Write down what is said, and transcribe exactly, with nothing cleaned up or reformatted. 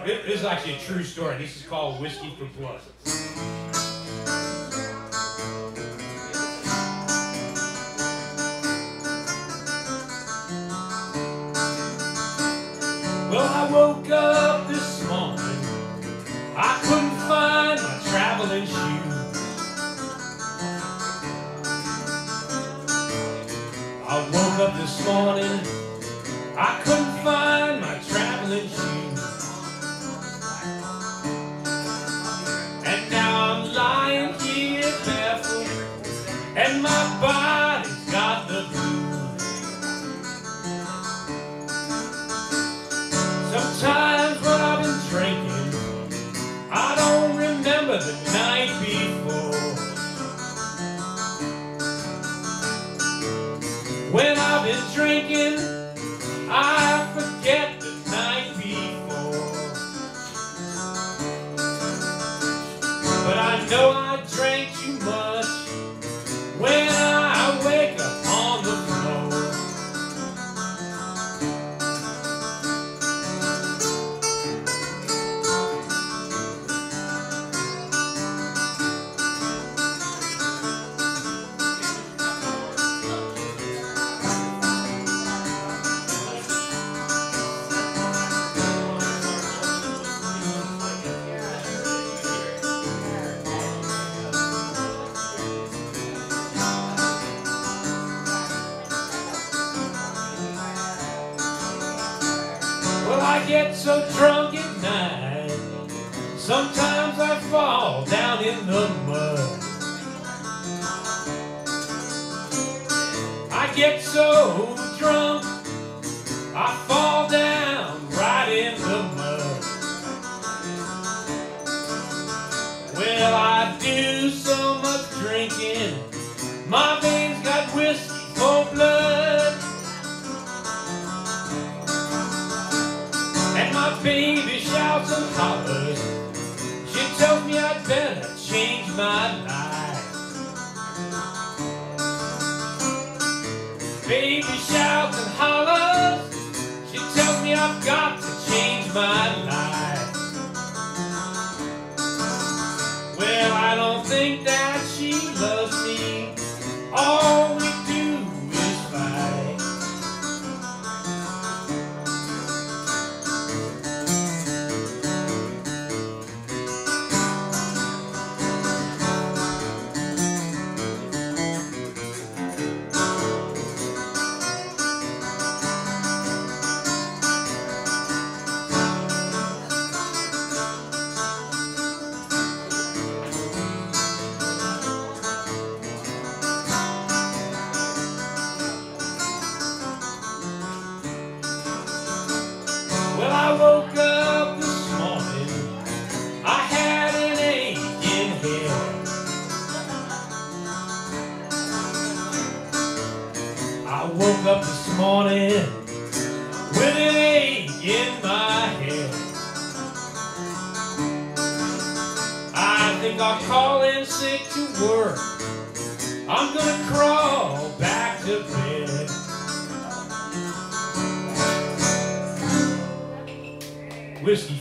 This is actually a true story. This is called Whiskey for Blood. Well, I woke up this morning, I couldn't find my traveling shoes. I woke up this morning, I couldn't find my traveling shoes. And now I'm lying here barefoot, and my body's got the blues. Sometimes when I've been drinking, I don't remember the night before. When I've been drinking, I forget the night before. But I know I drank too much when I wake up on the floor. Well, I get so drunk at night, sometimes I fall down in the mud. I get so drunk, I fall down right in the mud. Well, I do so much drinking, my veins got whiskey for blood. And my baby shouts and hollers, she tells me I'd better change my life. Baby shouts and hollers, she tells me I've got to change my life. Well, I don't think that she loves me, all we do is fight. Well, I woke up this morning, I had an ache in head. I woke up this morning with an ache in my head. I think I'll call in sick to work, I'm gonna crawl back to bed. Whiskey